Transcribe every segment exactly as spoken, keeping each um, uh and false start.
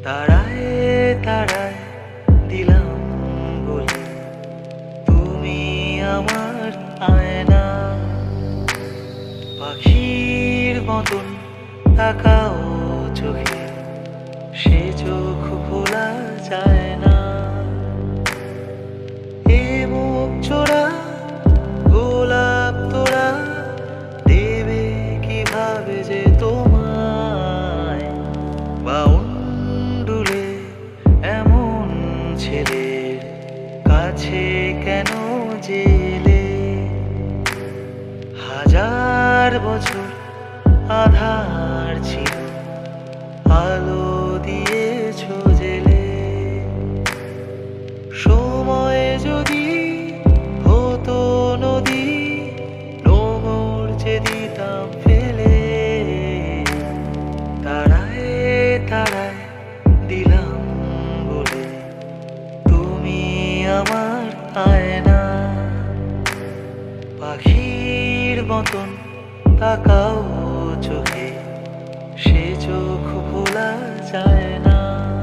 তারায় তারায় দিলাম বলে তুমি আমার আয়না। পাখির মতন তাকাও চোখে, সে চোখ ভোলা যায় না। এ মুখ চোরা গোলাপ তোরা দেবে কিভাবে যে তোমায়, বাউন্ডুলে এমন ছেলের কাছে কেন জেলে। হাজার বছর আধার ছিল, আলো দিয়েছ জেলে। সময় যদি হতো নদী, নোঙর যে দিতাম ফেলে। তারায় তারায় দিলাম বলে তুমি আমার আয়না। পাখির মতন তাকাও চোখে, সে চোখ ভোলা যায় না।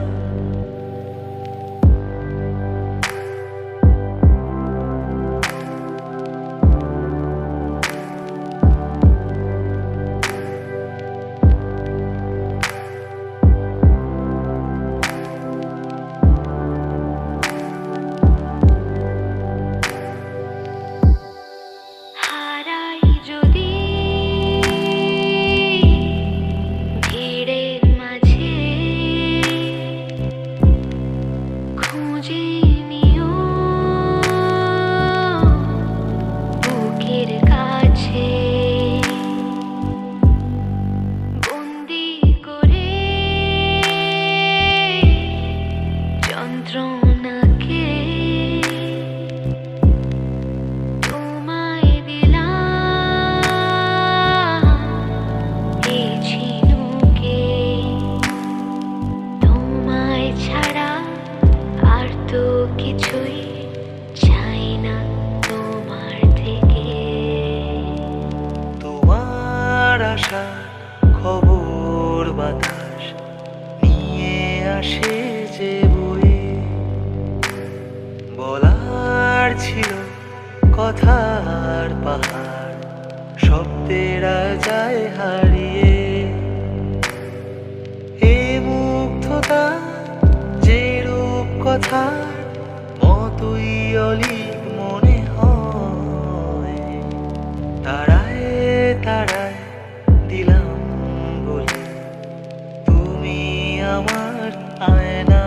খবর বাতাস নিয়ে আসে যে বয়ে, বলার ছিল কথার পাহাড়, শব্দেরা যায় হারিয়ে। এ মুগ্ধতা যে রূপ কথার মতোই অলিক মনে হয়। তারায় তারায় দিলাম বলে তুমি আমার আয়না।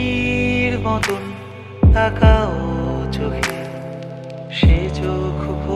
পাখির মতন তাকাও চোখে, সে চোখ